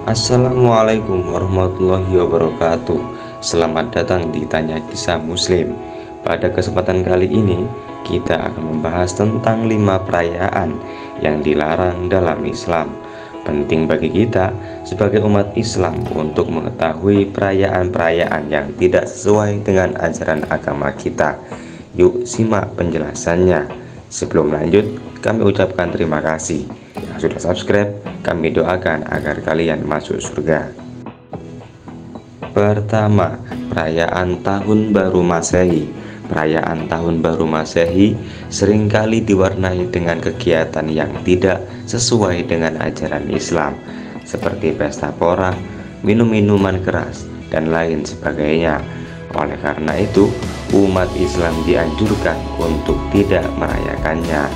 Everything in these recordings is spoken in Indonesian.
Assalamualaikum warahmatullahi wabarakatuh. Selamat datang di Tanya Kisah Muslim. Pada kesempatan kali ini kita akan membahas tentang 5 perayaan yang dilarang dalam Islam. Penting bagi kita sebagai umat Islam untuk mengetahui perayaan-perayaan yang tidak sesuai dengan ajaran agama kita. Yuk simak penjelasannya. Sebelum lanjut, kami ucapkan terima kasih yang sudah subscribe. Kami doakan agar kalian masuk surga. Pertama, perayaan Tahun Baru Masehi. Perayaan Tahun Baru Masehi seringkali diwarnai dengan kegiatan yang tidak sesuai dengan ajaran Islam, seperti pesta pora, minum-minuman keras, dan lain sebagainya. Oleh karena itu, umat Islam dianjurkan untuk tidak merayakannya.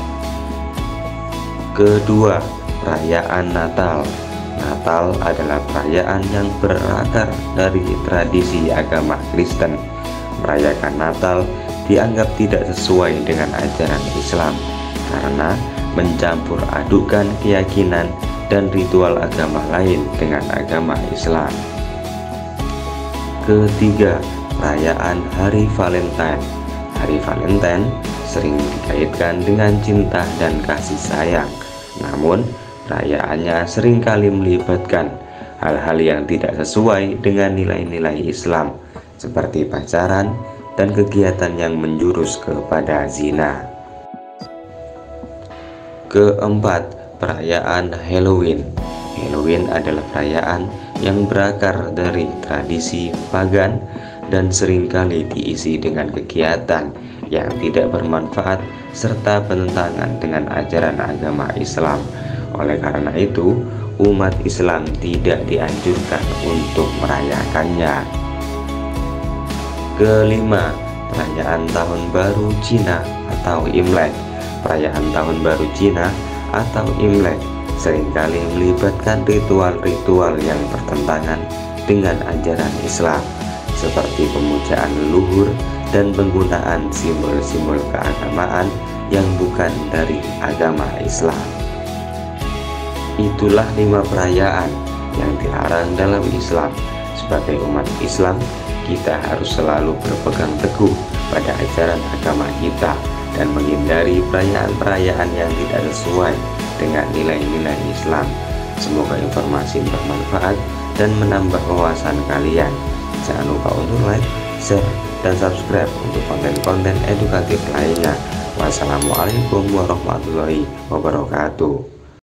Kedua, perayaan Natal. Natal adalah perayaan yang berakar dari tradisi agama Kristen. Merayakan Natal dianggap tidak sesuai dengan ajaran Islam karena mencampur adukan keyakinan dan ritual agama lain dengan agama Islam. Ketiga, perayaan Hari Valentine. Hari Valentine sering dikaitkan dengan cinta dan kasih sayang. Namun, perayaannya seringkali melibatkan hal-hal yang tidak sesuai dengan nilai-nilai Islam, seperti pacaran dan kegiatan yang menjurus kepada zina. Keempat, perayaan Halloween. Halloween adalah perayaan yang berakar dari tradisi pagan dan seringkali diisi dengan kegiatan yang tidak bermanfaat serta bertentangan dengan ajaran agama Islam. Oleh karena itu, umat Islam tidak dianjurkan untuk merayakannya. Kelima, perayaan Tahun Baru Cina atau Imlek. Perayaan Tahun Baru Cina atau Imlek seringkali melibatkan ritual-ritual yang bertentangan dengan ajaran Islam, seperti pemujaan leluhur dan penggunaan simbol-simbol keagamaan yang bukan dari agama Islam. Itulah 5 perayaan yang dilarang dalam Islam. Sebagai umat Islam, kita harus selalu berpegang teguh pada ajaran agama kita dan menghindari perayaan-perayaan yang tidak sesuai dengan nilai-nilai Islam. Semoga informasi bermanfaat dan menambah wawasan kalian. Jangan lupa untuk like, share, dan subscribe untuk konten-konten edukatif lainnya. Wassalamualaikum warahmatullahi wabarakatuh.